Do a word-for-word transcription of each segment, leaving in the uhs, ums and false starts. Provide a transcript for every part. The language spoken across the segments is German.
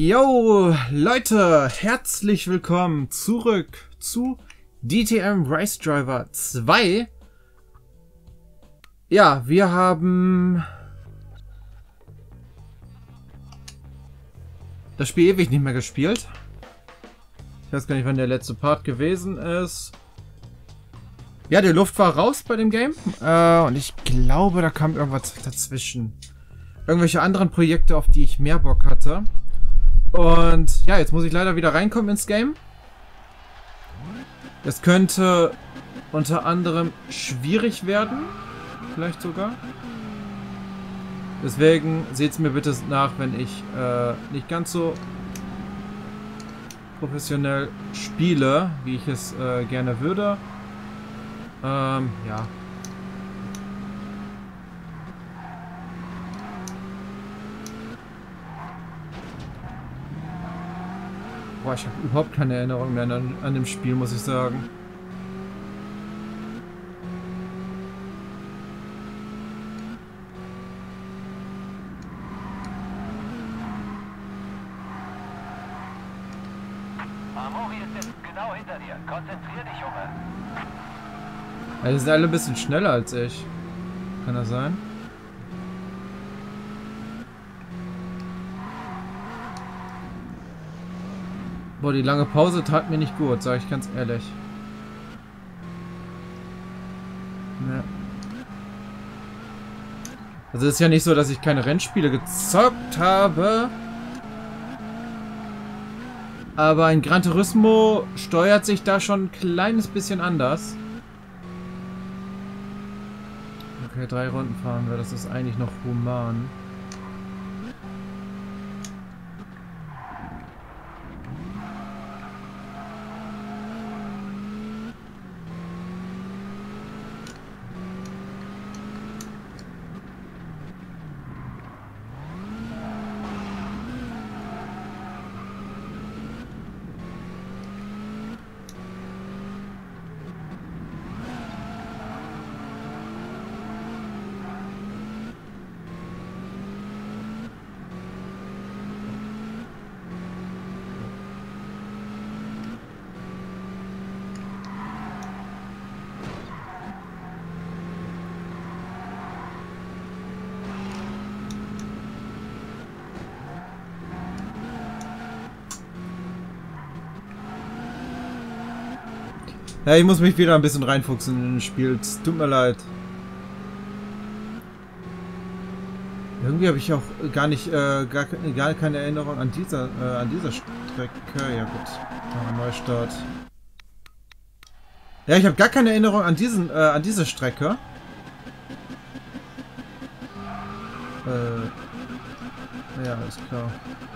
Yo, Leute, herzlich willkommen zurück zu D T M Race Driver zwei. Ja, wir haben das Spiel ewig nicht mehr gespielt. Ich weiß gar nicht, wann der letzte Part gewesen ist. Ja, die Luft war raus bei dem Game. Äh, und ich glaube, da kam irgendwas dazwischen. Irgendwelche anderen Projekte, auf die ich mehr Bock hatte. Und ja, jetzt muss ich leider wieder reinkommen ins Game. Das könnte unter anderem schwierig werden. Vielleicht sogar. Deswegen seht es mir bitte nach, wenn ich äh, nicht ganz so professionell spiele, wie ich es äh, gerne würde. Ähm, ja. Boah, ich habe überhaupt keine Erinnerung mehr an, an dem Spiel, muss ich sagen. Amori ist jetzt genau hinter dir. Konzentrier dich, Junge. Ja, die sind alle ein bisschen schneller als ich. Kann das sein? Boah, die lange Pause tat mir nicht gut, sage ich ganz ehrlich. Ja. Also es ist ja nicht so, dass ich keine Rennspiele gezockt habe. Aber ein Gran Turismo steuert sich da schon ein kleines bisschen anders. Okay, drei Runden fahren wir, das ist eigentlich noch human. Ja, ich muss mich wieder ein bisschen reinfuchsen in das Spiel. Es tut mir leid. Irgendwie habe ich auch gar nicht, äh, gar, gar keine Erinnerung an dieser, äh, an dieser Strecke. Ja gut, ah, Neustart. Ja, ich habe gar keine Erinnerung an diesen, äh, an diese Strecke. Äh, ja, ist klar.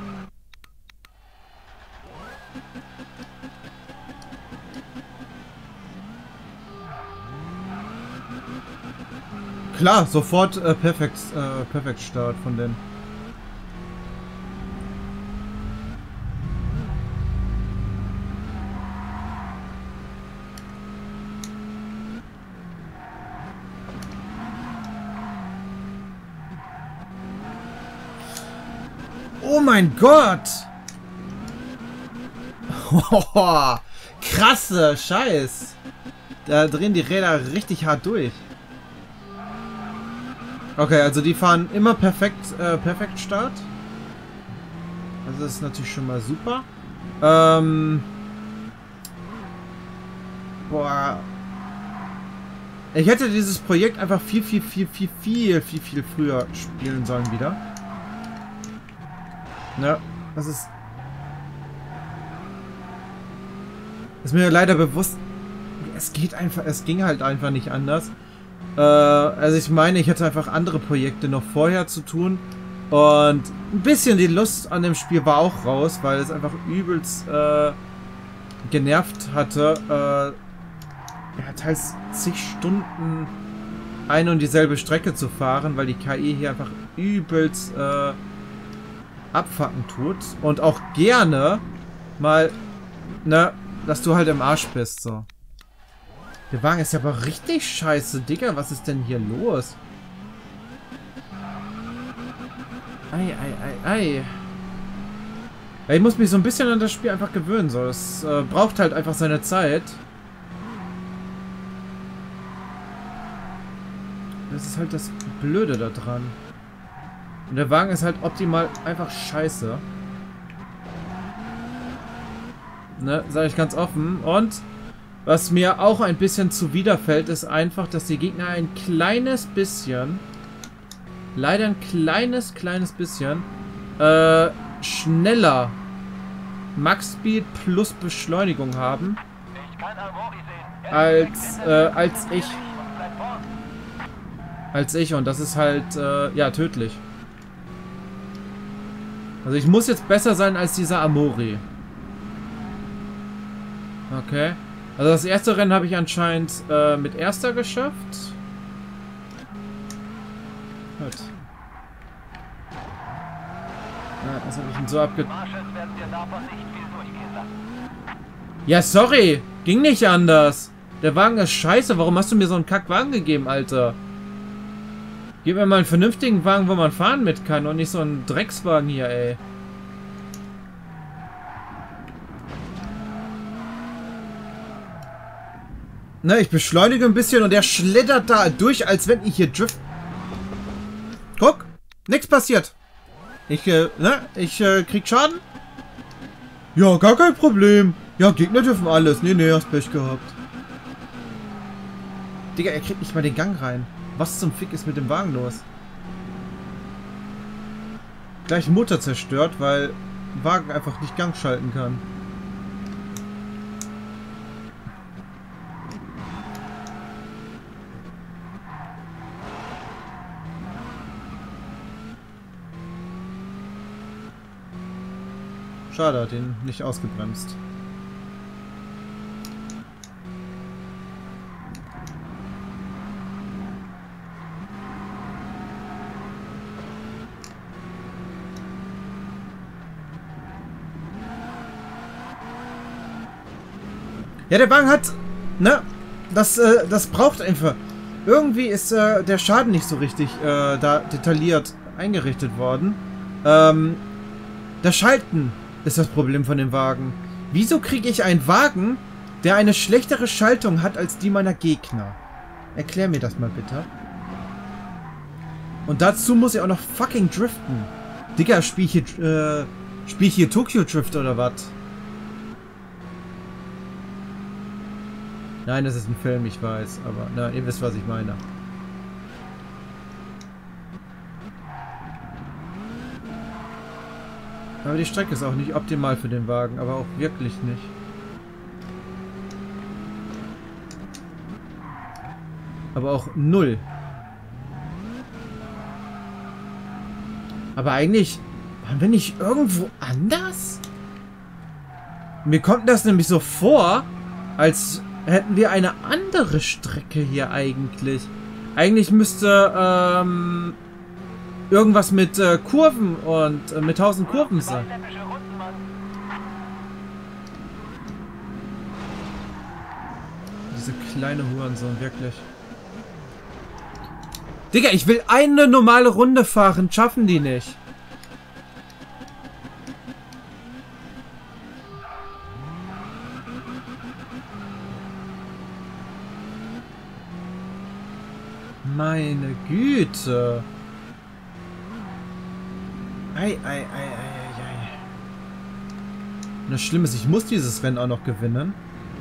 Klar, sofort äh, perfekt, äh, perfekt Start von denen. Oh mein Gott! Oh, krasse Scheiß! Da drehen die Räder richtig hart durch. Okay, also die fahren immer perfekt, äh, perfekt Start. Also das ist natürlich schon mal super. Ähm, boah. Ich hätte dieses Projekt einfach viel, viel, viel, viel, viel, viel, viel früher spielen sollen wieder. Ja, das ist... Ist mir leider bewusst. Es geht einfach, es ging halt einfach nicht anders. Äh, also ich meine, ich hatte einfach andere Projekte noch vorher zu tun und ein bisschen die Lust an dem Spiel war auch raus, weil es einfach übelst äh, genervt hatte, äh, ja, teils zig Stunden eine und dieselbe Strecke zu fahren, weil die K I hier einfach übelst äh, abfucken tut und auch gerne mal, ne, dass du halt im Arsch bist, so. Der Wagen ist ja aber richtig scheiße, Digga. Was ist denn hier los? Ei, ei, ei, ei. Ja, ich muss mich so ein bisschen an das Spiel einfach gewöhnen. So. Es äh, braucht halt einfach seine Zeit. Das ist halt das Blöde da dran. Und der Wagen ist halt optimal einfach scheiße. Ne, sage ich ganz offen. Und was mir auch ein bisschen zuwiderfällt, ist einfach, dass die Gegner ein kleines bisschen, leider ein kleines, kleines bisschen, äh, schneller Max Speed plus Beschleunigung haben, Ich kann Amori sehen. Er als, liegt äh, hinter dir. als ich. Und bleib vorn. Als ich. Und das ist halt, äh, ja, tödlich. Also ich muss jetzt besser sein als dieser Amori. Okay. Also das erste Rennen habe ich anscheinend äh, mit erster geschafft. Gut. Ja, das habe ich ihn so abge... Marshals werden dir davon nicht viel durchgehen lassen. Ja, sorry. Ging nicht anders. Der Wagen ist scheiße. Warum hast du mir so einen Kackwagen gegeben, Alter? Gib mir mal einen vernünftigen Wagen, wo man fahren mit kann und nicht so einen Dreckswagen hier, ey. Ne, ich beschleunige ein bisschen und der schlittert da durch, als wenn ich hier drift. Guck, nichts passiert. Ich, äh, ne, ich äh, krieg Schaden. Ja, gar kein Problem. Ja, Gegner dürfen alles. Nee, nee, hast Pech gehabt. Digga, er kriegt nicht mal den Gang rein. Was zum Fick ist mit dem Wagen los? Gleich Motor zerstört, weil Wagen einfach nicht Gang schalten kann. Schade, hat ihn nicht ausgebremst. Ja, der Wagen hat, ne, das, äh, das braucht einfach. Irgendwie ist äh, der Schaden nicht so richtig äh, da detailliert eingerichtet worden. Ähm, das Schalten ist das Problem von dem Wagen. Wieso kriege ich einen Wagen, der eine schlechtere Schaltung hat als die meiner Gegner? Erklär mir das mal bitte. Und dazu muss ich auch noch fucking driften. Digga, spiel ich hier, äh, spiel ich hier Tokyo Drift oder was? Nein, das ist ein Film, ich weiß. Aber, na, ihr wisst, was ich meine. Aber die Strecke ist auch nicht optimal für den Wagen, aber auch wirklich nicht. Aber auch null. Aber eigentlich, waren wir nicht irgendwo anders? Mir kommt das nämlich so vor, als hätten wir eine andere Strecke hier eigentlich. Eigentlich müsste, ähm... irgendwas mit äh, Kurven und äh, mit tausend Kurven sein. Diese kleine Hurensohn, wirklich. Digga, ich will eine normale Runde fahren. Schaffen die nicht. Meine Güte. Ei, ei, ei, ei, ei, ei. Das Schlimme ist, ich muss dieses Rennen auch noch gewinnen.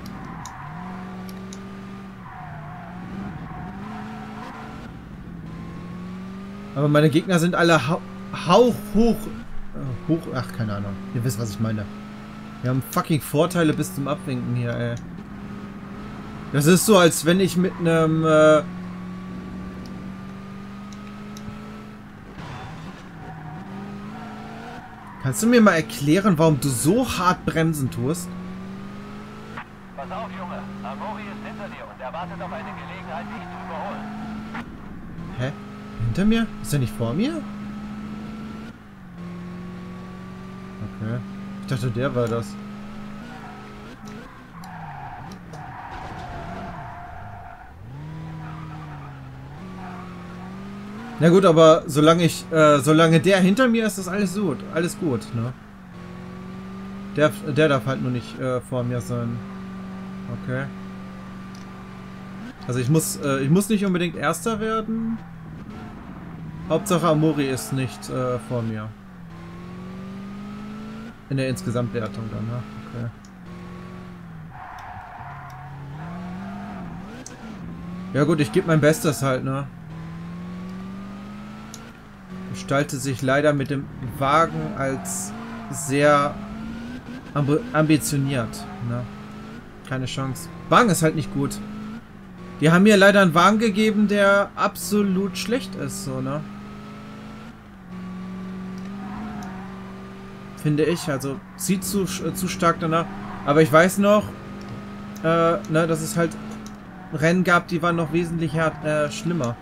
Aber meine Gegner sind alle hau hauch hoch, äh, hoch. Ach, keine Ahnung. Ihr wisst, was ich meine. Wir haben fucking Vorteile bis zum Abwinken hier, ey. Das ist so, als wenn ich mit einem, äh, kannst du mir mal erklären, warum du so hart bremsen tust? Pass auf, Junge. Amori ist hinter dir und er wartet auf eine Gelegenheit, dich zu überholen. Hä? Hinter mir? Ist er nicht vor mir? Okay. Ich dachte, der war das. Na gut, aber solange ich, äh, solange der hinter mir ist, ist alles gut. Alles gut, ne? Der, der darf halt nur nicht äh, vor mir sein. Okay. Also ich muss, äh, ich muss nicht unbedingt Erster werden. Hauptsache Amori ist nicht äh, vor mir. In der Insgesamtwertung dann, ne? Okay. Ja gut, ich gebe mein Bestes halt, ne? Gestalte sich leider mit dem Wagen als sehr amb ambitioniert, ne? Keine Chance. Wagen ist halt nicht gut. Die haben mir leider einen Wagen gegeben, der absolut schlecht ist, so, ne? Finde ich, also sieht zu, äh, zu stark danach. Aber ich weiß noch, äh, ne, dass es halt Rennen gab, die waren noch wesentlich hart, äh, schlimmer.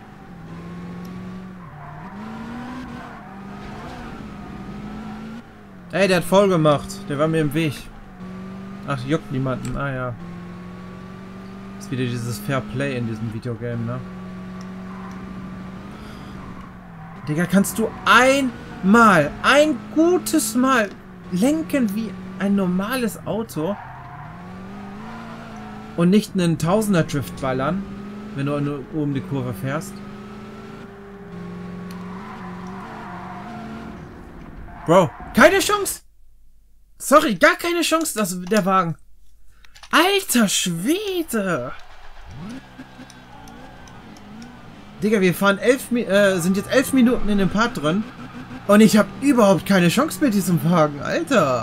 Ey, der hat voll gemacht. Der war mir im Weg. Ach, juckt niemanden. Ah ja. Ist wieder dieses Fair Play in diesem Videogame, ne? Digga, kannst du einmal, ein gutes Mal lenken wie ein normales Auto und nicht einen Tausender-Drift ballern, wenn du nur um die Kurve fährst? Bro, keine Chance! Sorry, gar keine Chance, dass der Wagen. Alter Schwede! Digga, wir fahren elf, äh, sind jetzt elf Minuten in dem Part drin und ich habe überhaupt keine Chance mit diesem Wagen, Alter!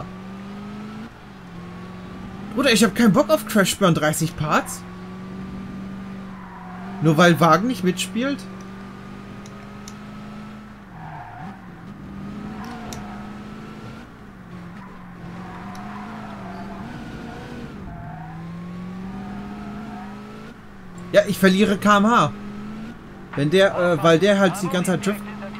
Bruder, ich habe keinen Bock auf Crash Burn dreißig Parts. Nur weil Wagen nicht mitspielt? Ja, ich verliere K M H. Wenn der, äh, weil der halt die ganze Zeit drift.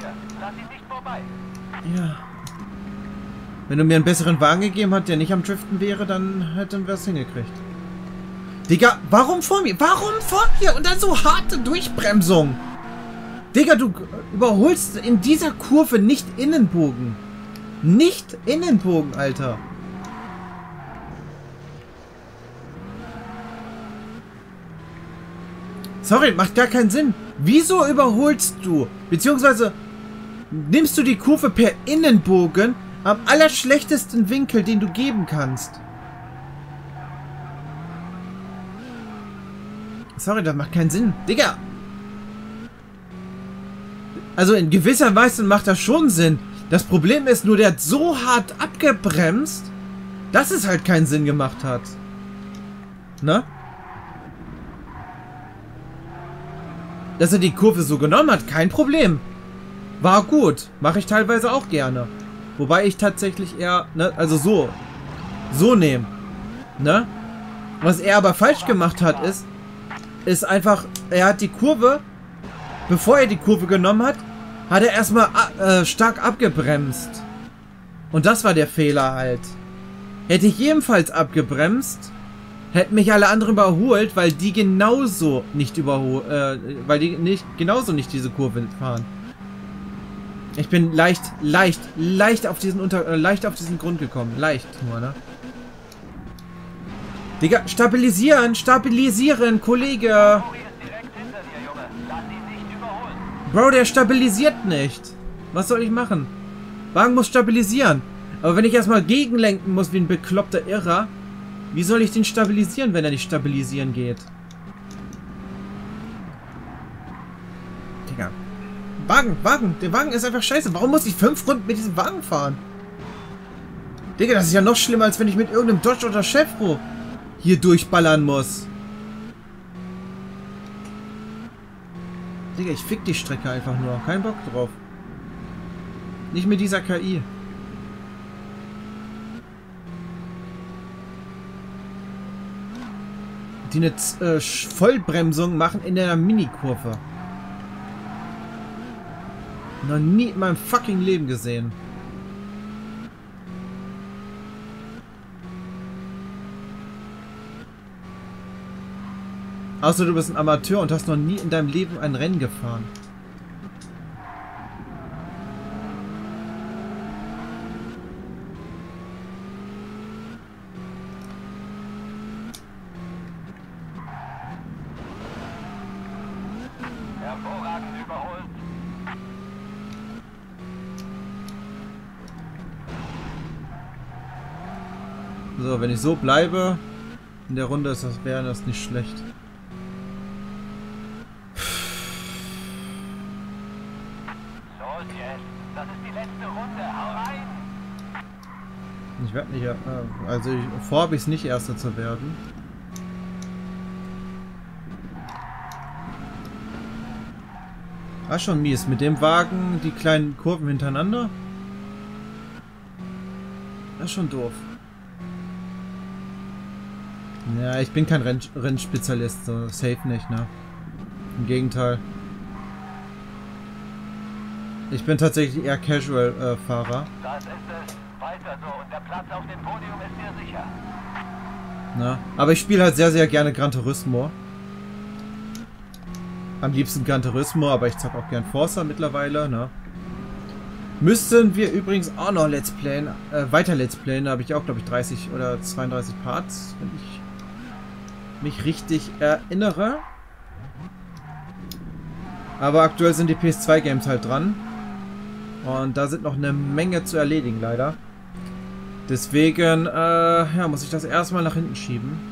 Ja. Wenn du mir einen besseren Wagen gegeben hast, der nicht am Driften wäre, dann hätten wir es hingekriegt. Digga, warum vor mir? Warum vor mir? Und dann so harte Durchbremsung. Digga, du überholst in dieser Kurve nicht Innenbogen. Nicht Innenbogen, Alter. Sorry, macht gar keinen Sinn. Wieso überholst du? Beziehungsweise nimmst du die Kurve per Innenbogen am allerschlechtesten Winkel, den du geben kannst. Sorry, das macht keinen Sinn. Digga! Also in gewisser Weise macht das schon Sinn. Das Problem ist nur, der hat so hart abgebremst, dass es halt keinen Sinn gemacht hat. Ne? Dass er die Kurve so genommen hat, kein Problem. War gut. Mache ich teilweise auch gerne. Wobei ich tatsächlich eher, ne, also so, so nehme. Ne? Was er aber falsch gemacht hat, ist, ist einfach, er hat die Kurve, bevor er die Kurve genommen hat, hat er erstmal äh, stark abgebremst. Und das war der Fehler halt. Hätte ich ebenfalls abgebremst, hätten mich alle anderen überholt, weil die genauso nicht überholt, äh, weil die nicht genauso nicht diese Kurve fahren. Ich bin leicht, leicht, leicht auf diesen Unter, äh, leicht auf diesen Grund gekommen, leicht nur, ne? Digga, stabilisieren, stabilisieren, Kollege. Bro, der stabilisiert nicht. Was soll ich machen? Wagen muss stabilisieren. Aber wenn ich erstmal gegenlenken muss wie ein bekloppter Irrer, wie soll ich den stabilisieren, wenn er nicht stabilisieren geht? Digga. Wagen, Wagen. Der Wagen ist einfach scheiße. Warum muss ich fünf Runden mit diesem Wagen fahren? Digga, das ist ja noch schlimmer, als wenn ich mit irgendeinem Dodge oder Chevro hier durchballern muss. Digga, ich fick die Strecke einfach nur. Kein Bock drauf. Nicht mit dieser K I. Die eine äh, Vollbremsung machen in der Mini-Kurve. Noch nie in meinem fucking Leben gesehen. Außer du bist ein Amateur und hast noch nie in deinem Leben ein Rennen gefahren. So, wenn ich so bleibe in der Runde, ist das, wäre das nicht schlecht. Los jetzt. Das ist die letzte Runde. Hau rein. Ich werde nicht... Äh, also ich, vor habe ich es nicht, Erster zu werden. Ah, schon mies. Mit dem Wagen die kleinen Kurven hintereinander. Das ist schon doof. Ja, ich bin kein Renn Rennspezialist. So safe nicht, ne? Im Gegenteil. Ich bin tatsächlich eher Casual-Fahrer. Äh, das ist es. Weiter so. Und der Platz auf dem Podium ist dir sicher. Na, aber ich spiele halt sehr, sehr gerne Gran Turismo. Am liebsten Gran Turismo, aber ich zocke auch gern Forza mittlerweile, ne? Müssten wir übrigens auch noch Let's Playen, äh, weiter Let's Playen, da habe ich auch, glaube ich, dreißig oder zweiunddreißig Parts, wenn ich mich richtig erinnere. Aber aktuell sind die P S zwei Games halt dran. Und da sind noch eine Menge zu erledigen, leider. Deswegen, äh, ja, muss ich das erstmal nach hinten schieben.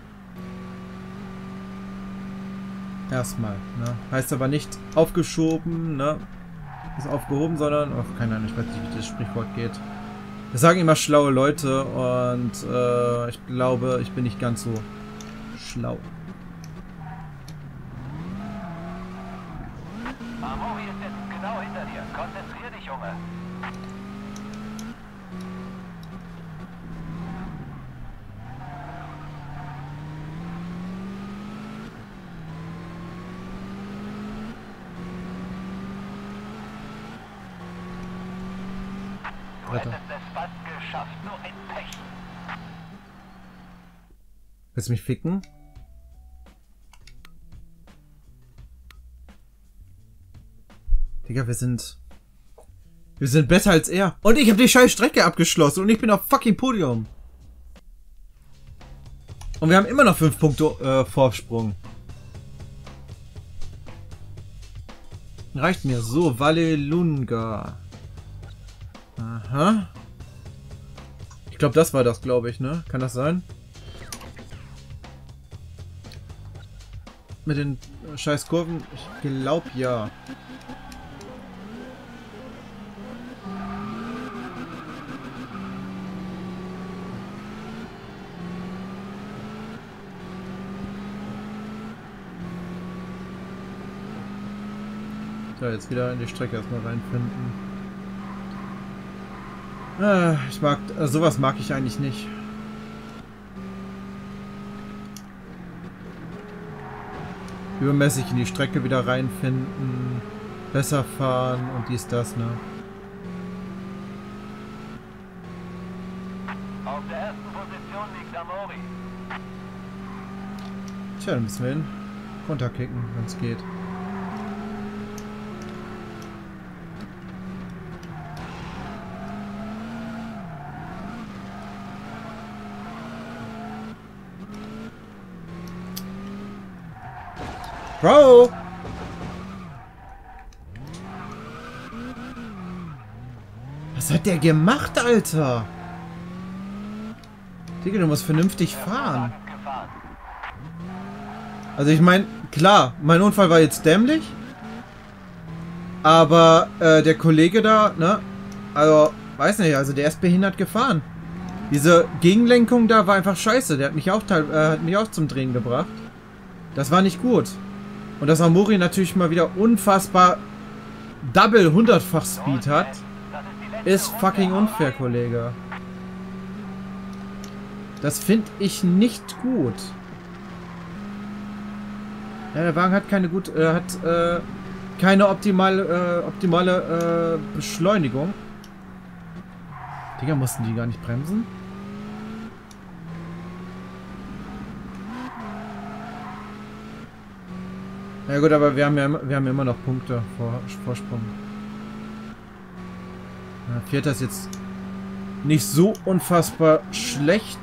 Erstmal, ne? Heißt aber nicht aufgeschoben, ne? Ist aufgehoben, sondern... Oh, keine Ahnung, ich weiß nicht, wie das Sprichwort geht. Das sagen immer schlaue Leute und äh, ich glaube, ich bin nicht ganz so schlau. Amori ist jetzt genau hinter dir. Konzentrier dich, Junge. Du hättest es fast geschafft, nur ein Pech. Willst du mich ficken? Digga, wir sind... Wir sind besser als er. Und ich habe die scheiß Strecke abgeschlossen und ich bin auf fucking Podium. Und wir haben immer noch fünf Punkte äh, Vorsprung. Reicht mir. So, Vallelunga. Aha. Ich glaube, das war das, glaube ich, ne? Kann das sein? Mit den scheiß Kurven? Ich glaube, ja. So, jetzt wieder in die Strecke erstmal reinfinden. Ah, ich mag, äh, sowas mag ich eigentlich nicht. Übermäßig in die Strecke wieder reinfinden, besser fahren und dies, das, ne? Auf der ersten Position liegt Amori. Tja, dann müssen wir ihn runterkicken, wenn es geht. Bro! Was hat der gemacht, Alter? Digga, du musst vernünftig fahren. Also ich meine, klar, mein Unfall war jetzt dämlich. Aber äh, der Kollege da, ne? Also, weiß nicht, also der ist behindert gefahren. Diese Gegenlenkung da war einfach scheiße. Der hat mich auch, teil äh, hat mich auch zum Drehen gebracht. Das war nicht gut. Und dass Amori natürlich mal wieder unfassbar Double hundertfach Speed hat, ist fucking unfair, Kollege. Das finde ich nicht gut. Ja, der Wagen hat keine gut, äh, hat äh, keine optimale, äh, optimale äh, Beschleunigung. Digga, mussten die gar nicht bremsen? Ja gut, aber wir haben ja wir haben immer noch Punkte vor Vorsprung. Ja, Vierter ist jetzt nicht so unfassbar schlecht.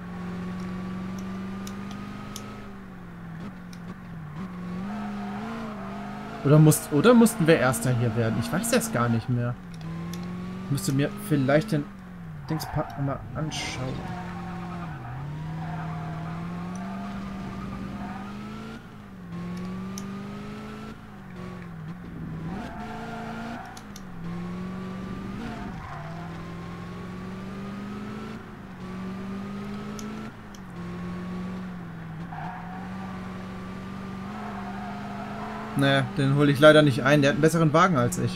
Oder, musst, oder mussten wir Erster hier werden? Ich weiß das gar nicht mehr. Ich müsste mir vielleicht den Dingspack mal anschauen. Naja, den hole ich leider nicht ein. Der hat einen besseren Wagen als ich.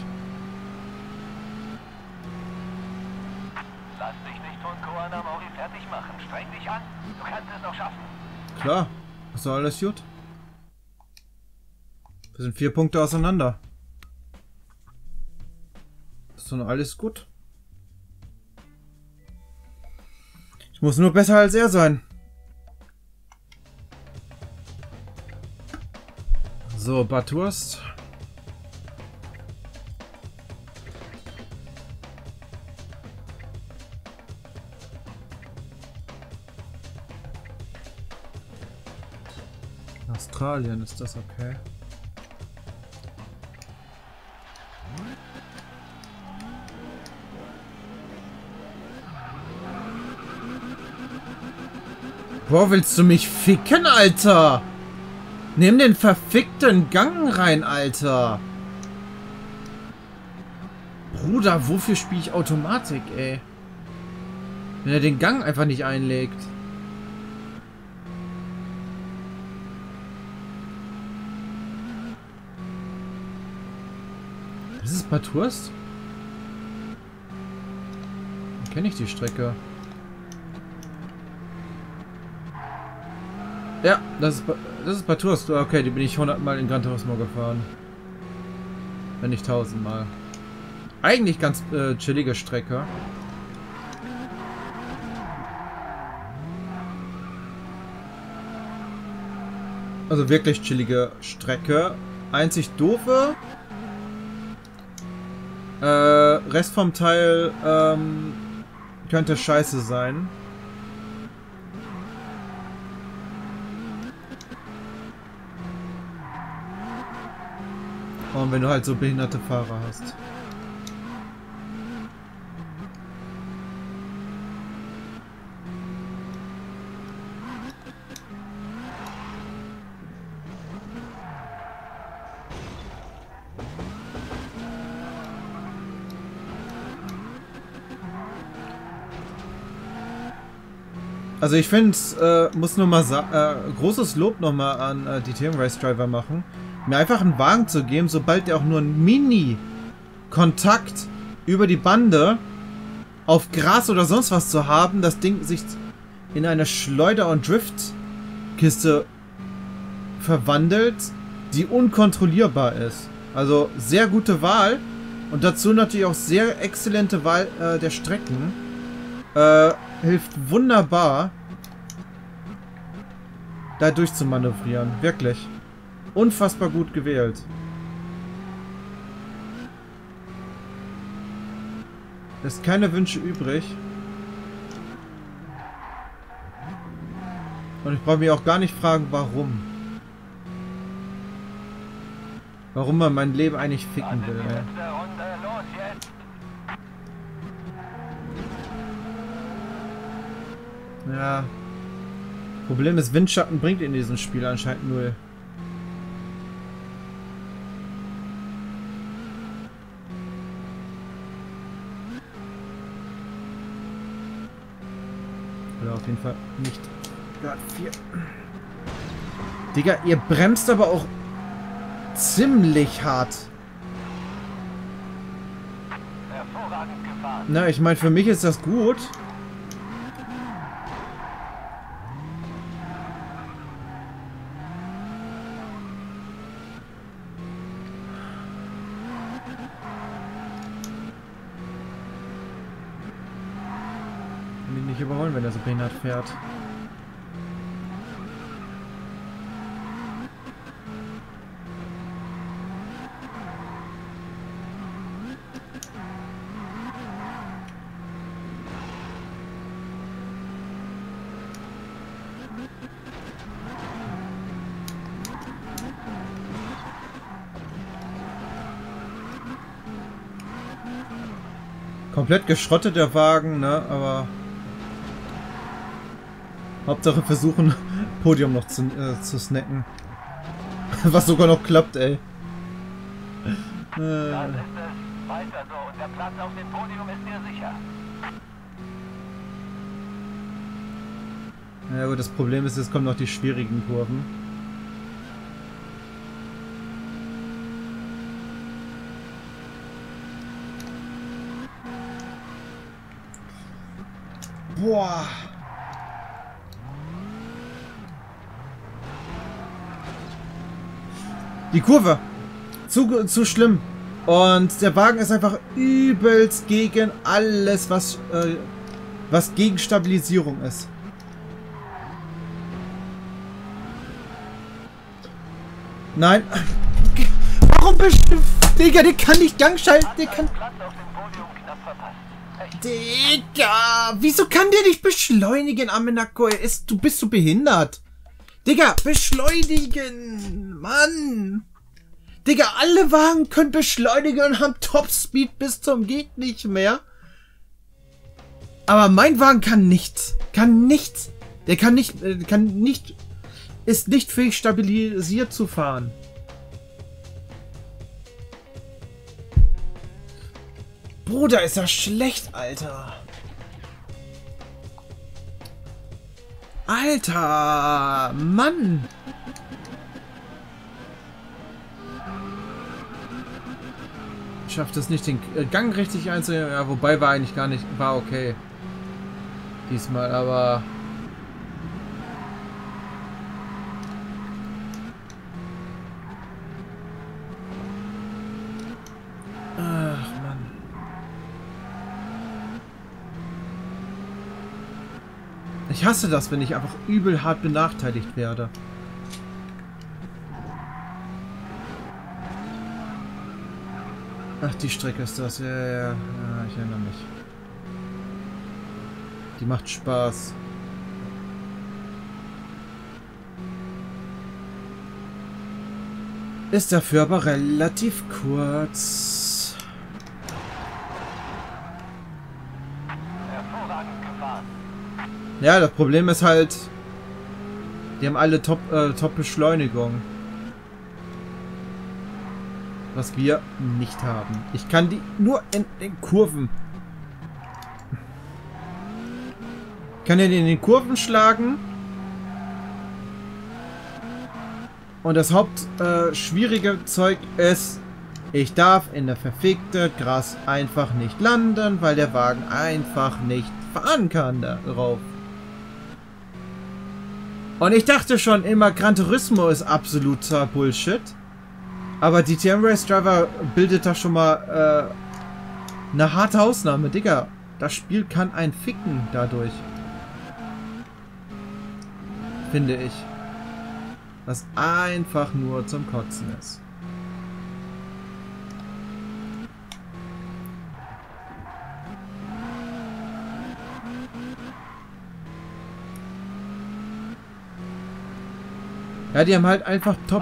Lass dich nicht von Koan Amori fertig machen. Streng dich an. Du kannst es noch schaffen. Klar. Ist doch alles gut. Wir sind vier Punkte auseinander. Ist doch noch alles gut. Ich muss nur besser als er sein. So, Bathurst. Australien, ist das okay? Boah, willst du mich ficken, Alter? Nimm den verfickten Gang rein, Alter. Bruder, wofür spiele ich Automatik, ey? Wenn er den Gang einfach nicht einlegt. Das ist Bathurst? Kenne ich die Strecke. Ja, das ist, das ist Bathurst. Okay, die bin ich hundertmal in Gran Turismo gefahren. Wenn nicht tausendmal. Eigentlich ganz äh, chillige Strecke. Also wirklich chillige Strecke. Einzig doofe. Äh, Rest vom Teil ähm, könnte scheiße sein. Und wenn du halt so behinderte Fahrer hast. Also ich finde, äh, muss nur mal äh, großes Lob nochmal an äh, die Team Race Driver machen, mir einfach einen Wagen zu geben, sobald der auch nur einen Mini-Kontakt über die Bande auf Gras oder sonst was zu haben, das Ding sich in eine Schleuder- und Driftkiste verwandelt, die unkontrollierbar ist. Also sehr gute Wahl und dazu natürlich auch sehr exzellente Wahl äh, der Strecken. Äh, hilft wunderbar, da durchzumanövrieren. Wirklich. Unfassbar gut gewählt. Lässt keine Wünsche übrig. Und ich brauche mich auch gar nicht fragen, warum. Warum man mein Leben eigentlich ficken will. Ey. Ja. Problem ist, Windschatten bringt in diesem Spiel anscheinend null. Oder auf jeden Fall nicht. Grad vier. Digga, ihr bremst aber auch ziemlich hart. Hervorragend gefahren. Na, ich meine, für mich ist das gut. Nicht überholen, wenn er so behindert fährt. Komplett geschrottet der Wagen, ne, aber Hauptsache versuchen, Podium noch zu, äh, zu snacken. Was sogar noch klappt, ey. Äh. Das ist es. Weiter so. Und der Platz auf dem Podium ist dir sicher. Ja gut, das Problem ist, jetzt kommen noch die schwierigen Kurven. Boah. Die Kurve. Zu, zu schlimm. Und der Wagen ist einfach übelst gegen alles, was, äh, was gegen Stabilisierung ist. Nein. Warum bist du... Digga, der kann nicht Gang schalten. Der kann... Digga, wieso kann der nicht beschleunigen, Amenako? Ist, du bist so behindert. Digga, beschleunigen. Mann. Digga, alle Wagen können beschleunigen und haben Topspeed bis zum geht nicht mehr. Aber mein Wagen kann nichts. Kann nichts. Der kann nicht, äh, kann nicht, ist nicht fähig, stabilisiert zu fahren. Bruder, ist das schlecht, Alter. Alter, Mann. Schafft es nicht, den Gang richtig einzunehmen. Ja, wobei war eigentlich gar nicht, war okay. Diesmal, aber... Ach, Mann. Ich hasse das, wenn ich einfach übel hart benachteiligt werde. Ach, die Strecke ist das. Ja, ja, ja. Ja, ich erinnere mich. Die macht Spaß. Ist dafür aber relativ kurz. Hervorragend gefahren. Ja, das Problem ist halt, die haben alle Top, äh, Top-Beschleunigung. Was wir nicht haben. Ich kann die nur in den Kurven. Ich kann den in den Kurven schlagen. Und das Haupt äh, schwierige Zeug ist, ich darf in der verfickte Gras einfach nicht landen, weil der Wagen einfach nicht fahren kann darauf. Und ich dachte schon immer, Gran Turismo ist absoluter Bullshit. Aber die T M Race Driver bildet da schon mal äh, eine harte Ausnahme. Digga, das Spiel kann einen ficken dadurch. Finde ich. Was einfach nur zum Kotzen ist. Ja, die haben halt einfach top...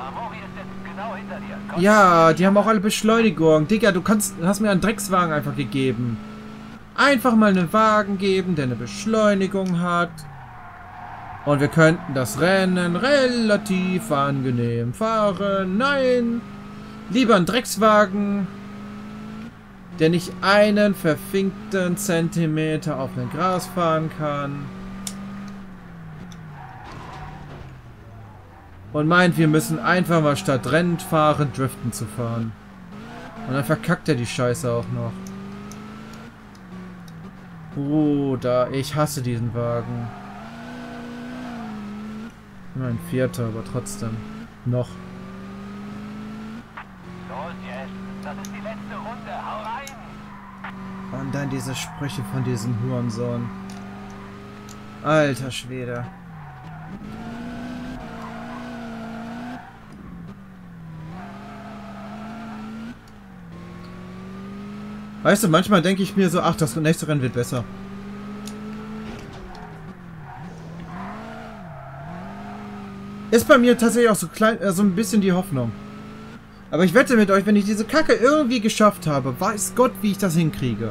Ja, die haben auch alle Beschleunigung. Digga, du kannst, hast mir einen Dreckswagen einfach gegeben. Einfach mal einen Wagen geben, der eine Beschleunigung hat. Und wir könnten das Rennen relativ angenehm fahren. Nein, lieber einen Dreckswagen, der nicht einen verfinkten Zentimeter auf ein Gras fahren kann. Und meint, wir müssen einfach mal statt Rennen fahren, driften zu fahren. Und dann verkackt er die Scheiße auch noch. Bruder, ich hasse diesen Wagen. Nur ein Vierter, aber trotzdem. Noch. Los jetzt, das ist die letzte Runde, hau rein! Und dann diese Sprüche von diesem Hurensohn. Alter Schwede. Weißt du, manchmal denke ich mir so, ach, das nächste Rennen wird besser. Ist bei mir tatsächlich auch so klein, äh, so ein bisschen die Hoffnung. Aber ich wette mit euch, wenn ich diese Kacke irgendwie geschafft habe, weiß Gott, wie ich das hinkriege.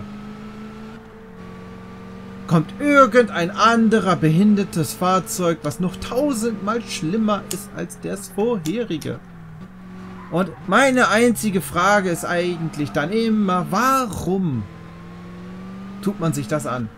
Kommt irgendein anderer behindertes Fahrzeug, was noch tausendmal schlimmer ist als das vorherige. Und meine einzige Frage ist eigentlich dann immer, warum tut man sich das an?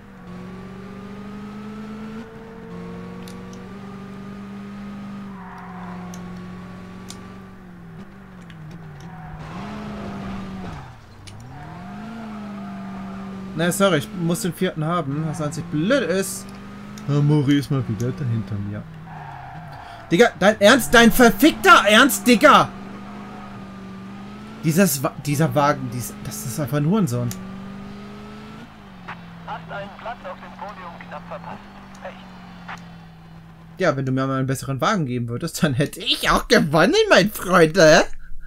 Na, sorry, ich muss den vierten haben. Was einzig blöd ist. Amori ist mal wieder dahinter mir. Digga, dein Ernst? Dein verfickter Ernst, Digga! Dieses, dieser Wagen, dies, das ist einfach ein Hurensohn. Hast einen Platz auf dem Podium knapp verpasst. Pech. Ja, wenn du mir mal einen besseren Wagen geben würdest, dann hätte ich auch gewonnen, mein Freunde.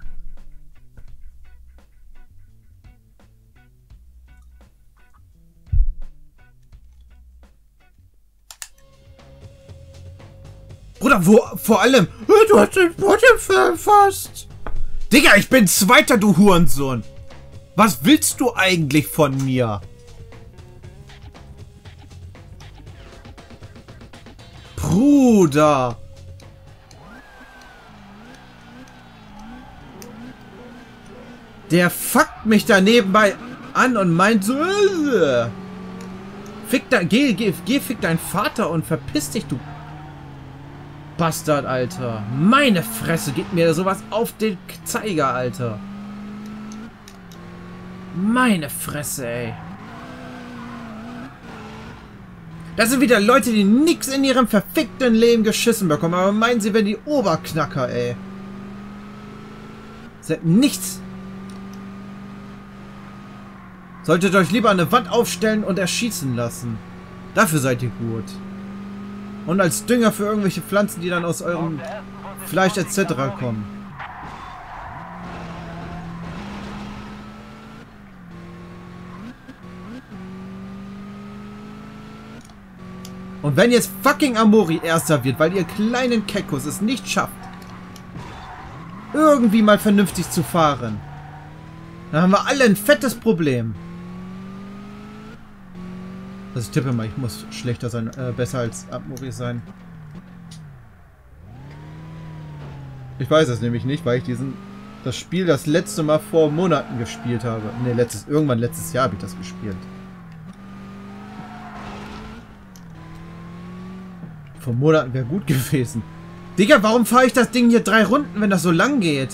Bruder, wo, vor allem, du hast den Podium verfasst. Digga, ich bin Zweiter, du Hurensohn. Was willst du eigentlich von mir? Bruder. Der fuckt mich da nebenbei an und meint so, äh, fick da, geh, geh, geh, fick deinen Vater und verpiss dich, du Bastard, Alter. Meine Fresse, geht mir sowas auf den Zeiger, Alter. Meine Fresse, ey. Das sind wieder Leute, die nix in ihrem verfickten Leben geschissen bekommen, aber meinen sie, wenn die Oberknacker, ey. Seid nichts. Solltet euch lieber an eine Wand aufstellen und erschießen lassen. Dafür seid ihr gut. Und als Dünger für irgendwelche Pflanzen, die dann aus eurem Fleisch et cetera kommen. Und wenn jetzt fucking Amori Erster wird, weil ihr kleinen Keckos es nicht schafft, irgendwie mal vernünftig zu fahren, dann haben wir alle ein fettes Problem. Also ich tippe mal, ich muss schlechter sein, äh, besser als Amori sein. Ich weiß es nämlich nicht, weil ich diesen das Spiel das letzte Mal vor Monaten gespielt habe. Ne, letztes, irgendwann letztes Jahr habe ich das gespielt. Vor Monaten wäre gut gewesen. Digga, warum fahre ich das Ding hier drei Runden, wenn das so lang geht?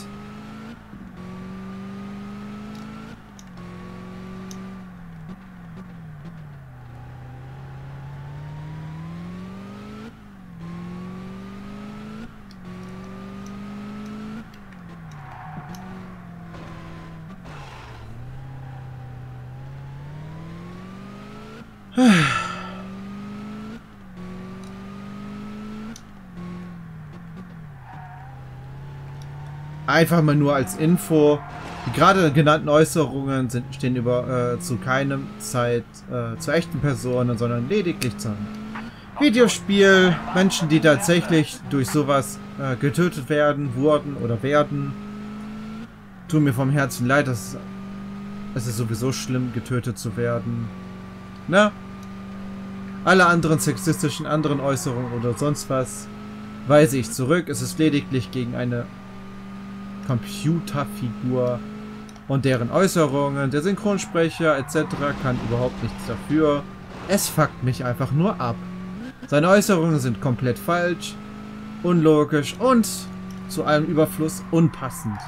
Einfach mal nur als Info. Die gerade genannten Äußerungen sind, stehen über äh, zu keinem Zeit äh, zu echten Personen, sondern lediglich zum Videospiel. Menschen, die tatsächlich durch sowas äh, getötet werden, wurden oder werden. Tut mir vom Herzen leid, dass es ist sowieso schlimm, getötet zu werden. Na? Alle anderen sexistischen anderen Äußerungen oder sonst was weise ich zurück. Es ist lediglich gegen eine Computerfigur und deren Äußerungen. Der Synchronsprecher et cetera kann überhaupt nichts dafür. Es fuckt mich einfach nur ab. Seine Äußerungen sind komplett falsch, unlogisch und zu allem Überfluss unpassend.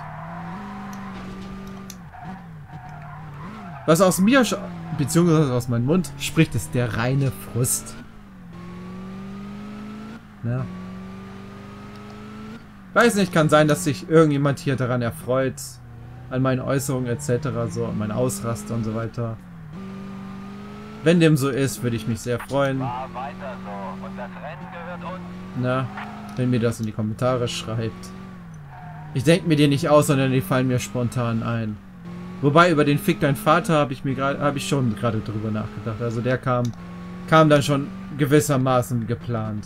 Was aus mir, beziehungsweise aus meinem Mund spricht, ist der reine Frust. Ja. Weiß nicht, kann sein, dass sich irgendjemand hier daran erfreut, an meinen Äußerungen et cetera, so an meinen Ausraster und so weiter. Wenn dem so ist, würde ich mich sehr freuen. Fahr weiter so. Und das Rennen gehört uns. Na, wenn mir das in die Kommentare schreibt. Ich denke mir die nicht aus, sondern die fallen mir spontan ein. Wobei, über den Fick dein Vater habe ich mir gerade, habe ich schon gerade drüber nachgedacht. Also der kam, kam dann schon gewissermaßen geplant.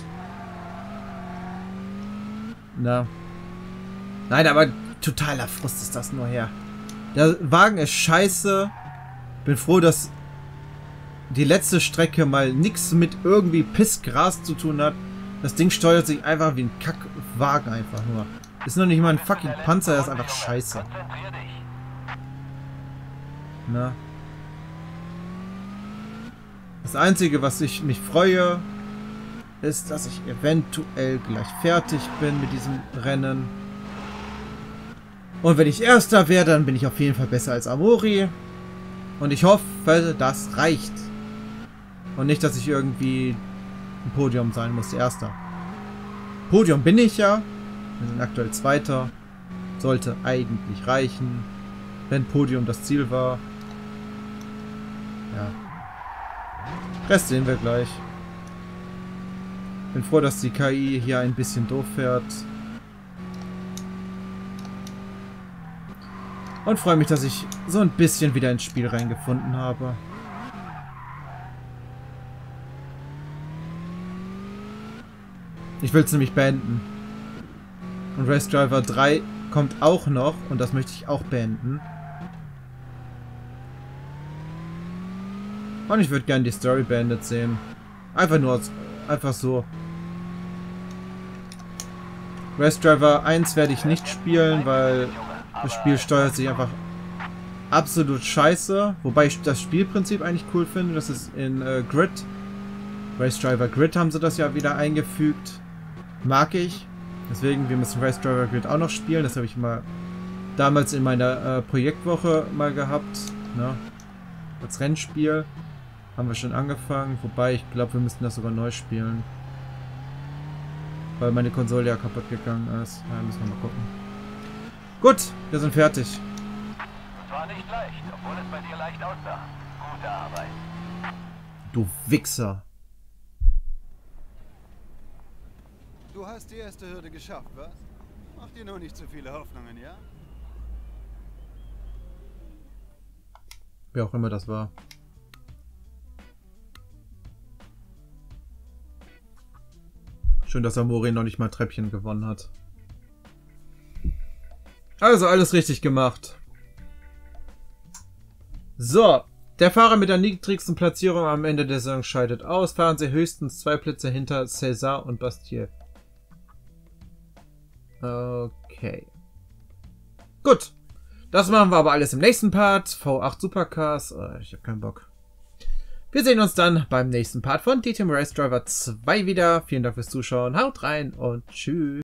Na. Nein, aber totaler Frust ist das nur her. Der Wagen ist scheiße. Bin froh, dass die letzte Strecke mal nichts mit irgendwie Pissgras zu tun hat. Das Ding steuert sich einfach wie ein Kackwagen einfach nur. Ist noch nicht mal ein fucking Panzer, der ist einfach scheiße. Na. Das Einzige, was ich mich freue, ist, dass ich eventuell gleich fertig bin mit diesem Rennen. Und wenn ich Erster wäre, dann bin ich auf jeden Fall besser als Amori. Und ich hoffe, das reicht. Und nicht, dass ich irgendwie ein Podium sein muss, Erster. Podium bin ich ja. Wir sind aktuell Zweiter. Sollte eigentlich reichen, wenn Podium das Ziel war. Ja. Rest sehen wir gleich. Bin froh, dass die K I hier ein bisschen doof fährt. Und freue mich, dass ich so ein bisschen wieder ins Spiel reingefunden habe. Ich will es nämlich beenden. Und Race Driver drei kommt auch noch und das möchte ich auch beenden. Und ich würde gerne die Story beendet sehen. Einfach nur, einfach so. Race Driver eins werde ich nicht spielen, weil das Spiel steuert sich einfach absolut scheiße. Wobei ich das Spielprinzip eigentlich cool finde. Das ist in äh, Grid. Race Driver Grid haben sie das ja wieder eingefügt. Mag ich. Deswegen, wir müssen Race Driver Grid auch noch spielen. Das habe ich mal damals in meiner äh, Projektwoche mal gehabt. Ne? Als Rennspiel. Haben wir schon angefangen. Wobei, ich glaube, wir müssten das sogar neu spielen. Weil meine Konsole ja kaputt gegangen ist. Ja, müssen wir mal gucken. Gut, wir sind fertig. Es war nicht leicht, obwohl es bei dir leicht aussah. Gute Arbeit. Du Wichser. Du hast die erste Hürde geschafft, was? Mach dir nur nicht zu viele Hoffnungen, ja? Wer auch immer das war. Schön, dass Amori noch nicht mal Treppchen gewonnen hat. Also alles richtig gemacht. So. Der Fahrer mit der niedrigsten Platzierung am Ende der Saison scheidet aus. Fahren Sie höchstens zwei Plätze hinter César und Bastille. Okay. Gut. Das machen wir aber alles im nächsten Part. V acht Supercars. Oh, ich habe keinen Bock. Wir sehen uns dann beim nächsten Part von D T M Race Driver zwei wieder. Vielen Dank fürs Zuschauen. Haut rein und tschüss.